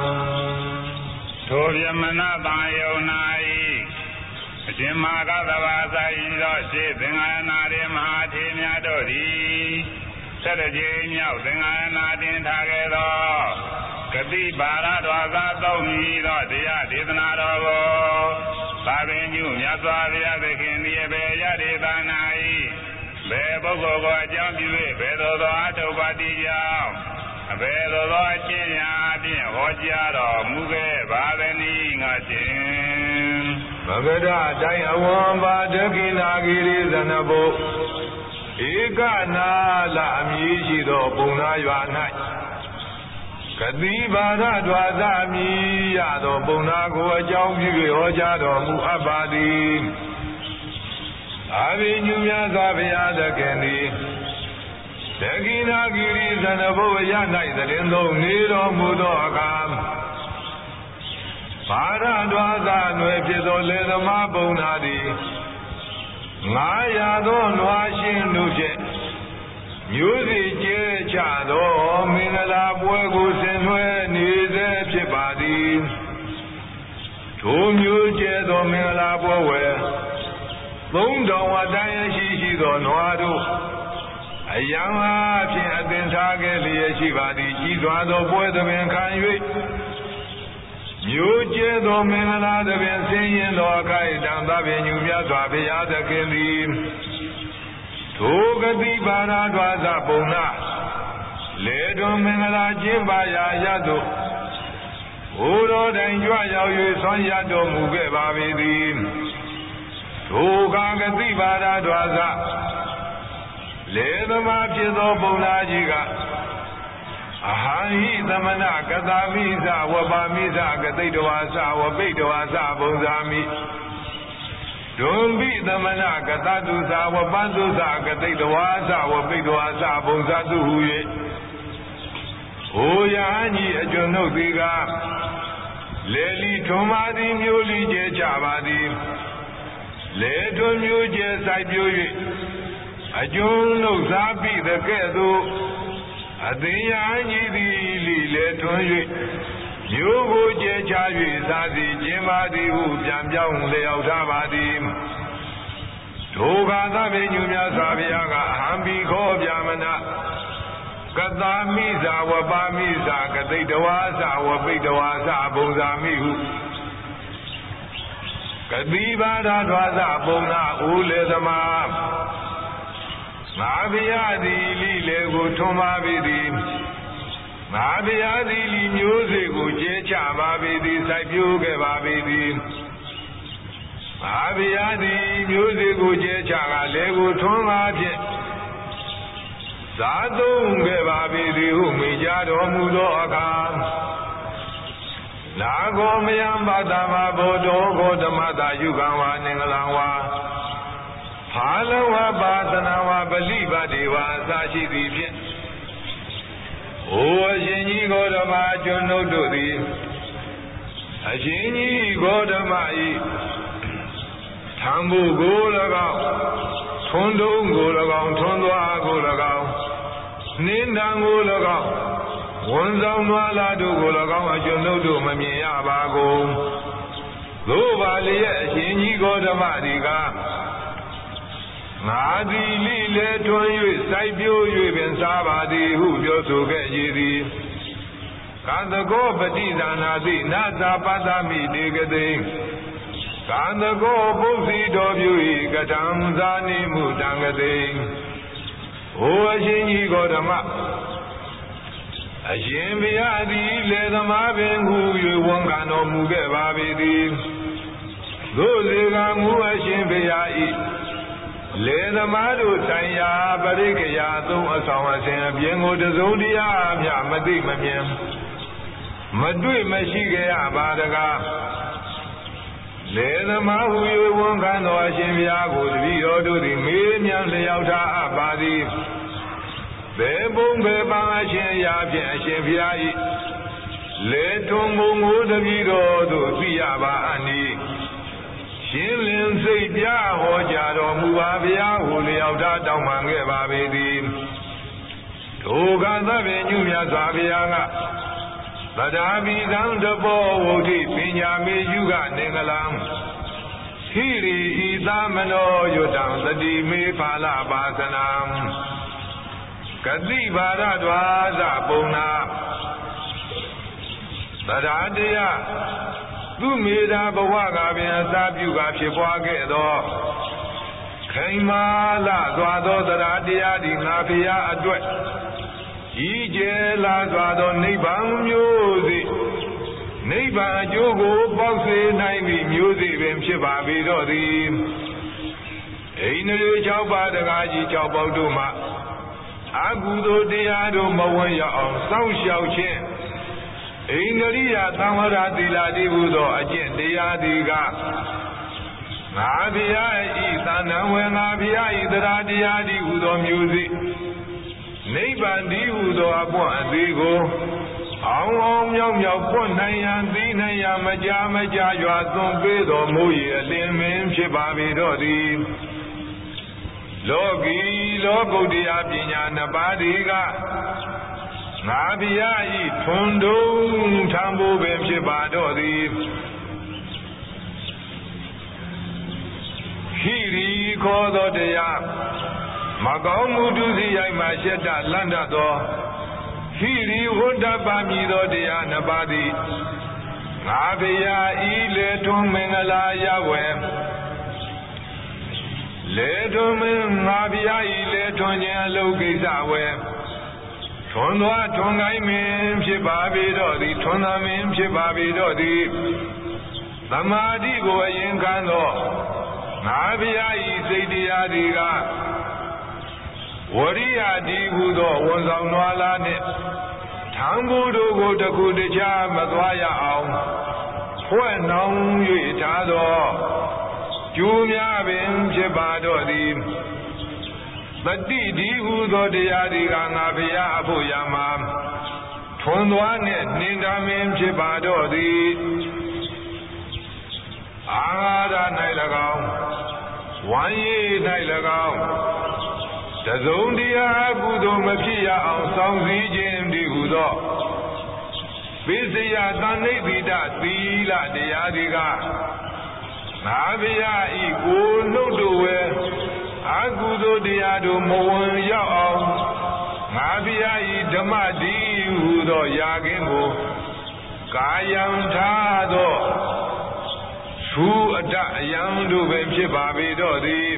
ထိုပြမနာတန်ယုံနာ၏အရှင်မဟာကသဗ္ဗစာဤသောရှေးသင်္ဃာနာရေမဟာထေများတို့သည်ဆက်တကြိမ်မြောက်သင်္ဃာနာတင်ထားခဲ့သောကတိပါရတော်သာသုံးမည်သောတရားဒေသနာတော်ကိုသာပင်ညုမြတ်စွာဘုရားသခင်သည်အဘေယဒေသနာ၏ဘယ်ပုဂ္ဂိုလ်ကိုအကြောင်းပြု၍ဘယ်သို့သောအထုပ္ပတိကြောင့်အဘယ်သို့သောအချင်းရာတဖြင့်ဟောကြားတော်မူခဲ့ပါသည်ငါရှင်ဘဂဒတိုင်းအဝံပါဒကိနာဂိရိဇနဘုဧကနာလအမည်ရှိသောပုံနာရွာ၌ကတိဘာရဒွါသမည်ရသောပုံနာကိုအကြောင်းပြု၍ဟောကြားတော်မူအပ်ပါသည်အာဘိညုမြတ်စွာဘုရားသခင်သည်ဒကိနာဂိရိဇနဘုရ၌သရင်သုံးနေတော်မူသောအခါဘာရဒွါသအနွယ်ဖြစ်သောလေသမားပုံနာသည်900သောနွားရှင်တို့ဖြင့်မျိုးစီကျဲချသောမင်္ဂလာပွဲကိုဆင်နွှဲနေစေဖြစ်ပါသည်ထိုမျိုးကျဲသောမင်္ဂလာပွဲဝယ်3000အတိုင်းရှိသောနွားတို့အယံအားဖြင့်အသင်ထားခဲ့လျက်ရှိပါသည်ကြီးစွာသောပွဲသဘင်ခံ၍မျိုးကျဲသောမင်္ဂလာသဘင်ဆင်းရင်သောအခိုက်အတန့်သဗ္ဗညုမြတ်စွာဘုရားသခင်သည်ထိုဂတိပါရဒွါသပုံနာလေတော်မင်္ဂလာကျင်းပါရာရသို့ဘိုးတော်တိုင်ကြွရောက်၍ဆွမ်းရတော်မူခဲ့ပါပေသည်ထိုကဂတိပါရဒွါသလေသမားဖြစ်သောပုံနာကြီးကအဟံဟိသမနကတာမိသဝပါမိသကတိတဝါသဝပိတဝါသပုံဇာမိဒုံပိသမနကတတုသဝပန္တုသကတိတဝါသဝပိတဝါသပုံဇာတုဟူ၍ဟိုယဟန်ကြီးအကျွန်ုပ်သည်ကလေလီထွန်မာသည်မျိုးလီကျဲကြပါသည်လေထွန်မျိုးကျဲစိုက်ပြိုး၍အကျွန်ုပ်စားပိသကဲ့သို့အသင်ယဟန်ကြီးသည်လီလေထွန်၍မျိုးကိုကျဲချ၍စားစီခြင်းပါသည်ဟုပြန်ပြောင်းလျောက်ထားပါသည်ထိုကသဗ္ဗညုမြတ်စွာဘုရားကအဟံဘိခောဗျာမနကတာမိဇာဝပါမိဇာကတိတဝါဇာဝပိတဝါဇာဘုံဇာမိဟုကတိပါဒဒွါဇပုံနာဦးလေသမားငါဘုရားသည်လိလေကိုထွန်းပါပေသည်ငါဘုရားသည်လိမျိုးစေ့ကိုကျဲချပါပေသည်စိုက်ပျိုးခဲ့ပါပေသည်ငါဘုရားသည်မျိုးစေ့ကိုကျဲချကလေကိုထွန်းပါဖြင့်ဇာသုံးခဲ့ပါပေသည်ဟုမိကြတော်မူသောအခါနာဂောမယံပါတမဘောဓောဂောဓမ္မတာယုကံဝါနင်္ဂလံဝါဖာလဝပါသနာဝပလိပတိဝါအစရှိသည်ဖြင့်အိုအရှင်ကြီးဂေါတမကျွန်ုပ်တို့သည်အရှင်ကြီးဂေါတမ၏ထံဘုကို၎င်းထွန်းတုံးကို၎င်းထွန်းသွားကို၎င်းနှင်းတံကို၎င်းဝန်ဆောင်သွားလာတို့ကို၎င်းအကျွန်ုပ်တို့မမြင်ရပါကုန်သို့ပါလျက်အရှင်ကြီးဂေါတမသည်ကငါသည်လိလေထွန်း၍စိုက်ပျိုး၍ပင်စားပါသည်ဟုပြောဆိုခဲ့ကြသည်ကာသကောပတိဇာနာတိနာသာပသမိတေကတိကာသကောပုစီတော်ပြု၏ကထံဇာနိမှုတံကတိဟိုအရှင်ကြီးဂေါတမအရှင်ဘုရားသည်လေသမားပင်ဟူ၍ဝန်ခံတော်မူခဲ့ပါပေသည်သို့လေကမူအရှင်ဘုရား၏လေသမားတို့တိုင်ရာပရိက္ခယာသုံးအဆောင်အစဉ်အပြင်ကိုတစုံတရာမျှမသိမမြင်မတွေ့မရှိကြရပါတကားလေသမားဟူ၍ဝန်ခံတော်အရှင်ဘုရားကိုတပည့်တော်တို့သည်မေးမြန်းလျောက်ထားအပ်ပါသည်ဘေဘုံဘေပန်းအရှင်ရာဖြင့်အရှင်ဘုရား၏လေထွန်ကိုငိုတပည့်တော်တို့သိရပါအန်၏ရှင်းလင်းစိတ်ပြဟောကြားတော်မူပါဘုရားဟူလျောက်ထားတောင်းပန်ခဲ့ပါပေသည်ထိုကသဗ္ဗညုမြတ်စွာဘုရားကသဒ္ဓါပိသံတဘောဝုဒ္ဓိပညာမေယုကနေငလံဟိရိဤသမနောယုတံသတိမေဖာလပါစနံကတိပါရဒွါသပုံနာသဒ္ဓါတရားသူမေတာဘဝကပင်အစာပြုကဖြစ်ပွားခဲ့သောခိုင်မာလာစွာသောသဒ္ဓါတရားဒီငါဖျားအတွက်ကြီးကျယ်လာစွာသောနိဗ္ဗာန်မျိုးစေဗ္ဗာန်အကျိုးကိုပေါက်စေနိုင်သည့်မျိုးစေ့ပင်ဖြစ်ပါပေတော့သည်အိန္ဒြေ6ပါးတကားကြီး6ပေါက်တို့မှာအကုသိုလ်တရားတို့မဝင်ရအောင်စောင့်ရှောက်ခြင်းအိန္ဒြိယသံဝရသီလတိဟုသောအကျင့်တရားသည်ကငါဘုရားဤသန္နံဝေငါဘုရားဤတရားတရားသည်ဟုသောမျိုးစေ့နိဗ္ဗာန်သည်ဟုသောအပွင့်အသေးကိုအောင်အောင်မြောက်မြောက်ပွင့်နိုင်ရန်သိနိုင်ရန်မကြာမကြာရွာသွန်ပေးတော်မူ၏အလင်းမင်းဖြစ်ပါပေတော့သည်လောကီလောကုတ္တရာပညာနှစ်ပါးသည်ကငါဘုရားဤထွန်းတုံးထံဖို့ပင်ဖြစ်ပါတော့သည်ဟိရိခေါ်သောတရားမကောင်းမှုဒုစရိုက်မှရှက်တလန့်တတ်သောဟိရိဝတ္တပါမည်သောတရားနှစ်ပါးသည်ငါဘုရားဤလေထွန်းမင်္ဂလာရဝယ်လေထွန်းမင်ငါဘုရားဤလေထွန်းခြင်းအလုပ်ကိစ္စဝယ်ထွန်းသောထွန်းကိုင်းမင်းဖြစ်ပါပေတော့သည်ထွန်းသာမင်းဖြစ်ပါပေတော့သည်သမာဓိကိုအရင်ခံသောငါဘုရားဤစိတ်တရားသည်ကဝရိယတိဟုသောဝန်ဆောင်နွားလားနှင့်ထံဘူးတို့ကိုတခုတခြားမသွားရအောင်ဖွဲ့နှောင်၍ထားသောကျူးများပင်ဖြစ်ပါတော့သည်တတိတိဟုသောတရားသည်ကငါဘုရားအဖို့ရမှာထွန်းသွားနှင့်နှင်တာမင်းဖြစ်ပါတော့သည်အာဟာရ၌၎င်းဝမ်းရည်၌၎င်းတစုံတရာကုသိုလ်မဖြစ်ရအောင်စောင့်စည်းခြင်းဒီဟုသောပိစယသန္နိတိတသီလတရားသည်ကငါဘုရားဤကိုနှုတ်တို့ဝဲအကုသိုလ်တရားတို့မဝင်ရောက်အောင်ငါဘုရားဤဓမ္မတိဟုသောယာကင်းကိုကာယံထားသောသူအတအယံတို့ပင်ဖြစ်ပါပေတော့သည်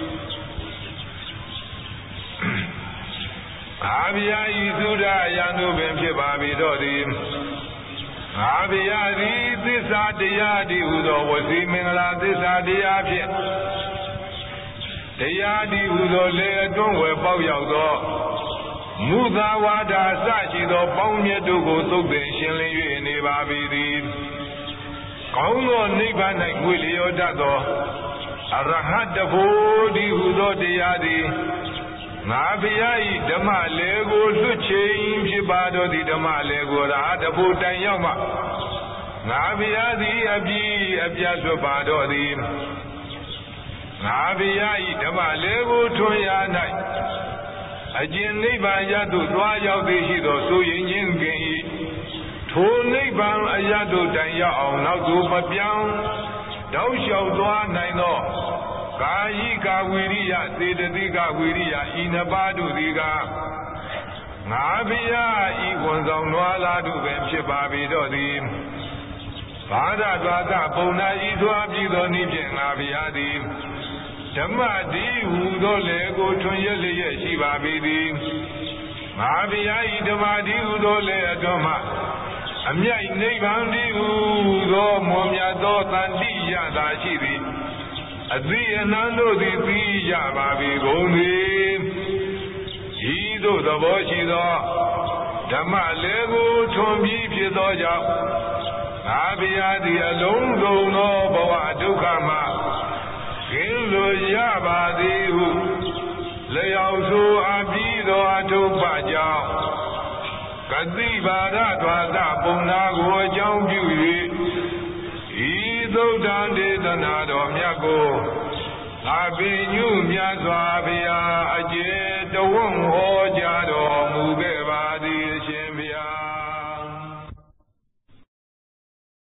အာဘုရားဤသုဒ္ဓအယံတို့ပင်ဖြစ်ပါပေတော့သည်အာဘုရားသည်သစ္စာတရားသည်ဟုသောဝစီမင်္ဂလာသစ္စာတရားဖြင့်တရားသည်ဟုသောလေအတွန်းဝယ်ပေါက်ရောက်သောမုသာဝါဒအစရှိသောပေါင်းမြတ်တို့ကိုသုတ်သင်ရှင်းလင်း၍နေပါပေသည်ကောင်းသောနိဗ္ဗာန်၌ငွေလျောတတ်သောအရဟတဖို့ဒီဟုသောတရားသည်ငါဘုရားဤဓမ္မလေကိုလွတ်ချိန်ဖြစ်ပါတော့သည်ဓမ္မလေကိုရဟတဖို့တိုင်ရောက်မှငါဘုရားသည်အပြည့်အပြတ်လွတ်ပါတော့သည်ငါဘုရားဤဓမ္မလေကိုထွန်းရ၌အကျဉ်နိဗ္ဗာန်ရသို့သွားရောက်သည်ရှိသောဆိုရင်ချင်းကင်၏ထိုနိဗ္ဗာန်အရတို့တိုင်ရောက်အောင်နောက်သို့မပြောင်းတောက်လျှောက်သွားနိုင်သောကာယိကဝိရိယစေတသိကဝိရိယဤနှစ်ပါးတို့သည်ကငါဘုရားဤဝန်ဆောင်နွားလားတို့ပင်ဖြစ်ပါပေတော့သည်ဘာဒသွားကပုံနာဤသွာပြီးသောနိဖြင့်ငါဘုရားသည်ဓမ္မတိဟူသောလေကိုထွန်းရလျက်ရှိပါပေသည်ငါဘုရားဤဓမ္မတိဟူသောလေအတွန်းမှအမြိုက်နိဗ္ဗာန်တိဟူသောမွန်မြတ်သောတန်တိရတာရှိသည်အသိအနန္တို့သည်သိရပါပေကုန်သည်ဤသို့သဘောရှိသောဓမ္မလေကိုထွန်ပြီးဖြစ်သောကြောင့်ငါဘုရားသည်အလုံးစုံသောဘဝဒုက္ခမှကင်းလွတ်ရပါသည်ဟုလျောက်ဆိုအပ်ပြီးသောအထုပ္ပကြောင့်ကတိပါဒသွာသပုံနာကိုအကြောင်းပြု၍ဤသုဒ္ဓံဒေသနာတော်မြတ်ကိုအဘိညုမြတ်စွာဘုရားအကျဉ်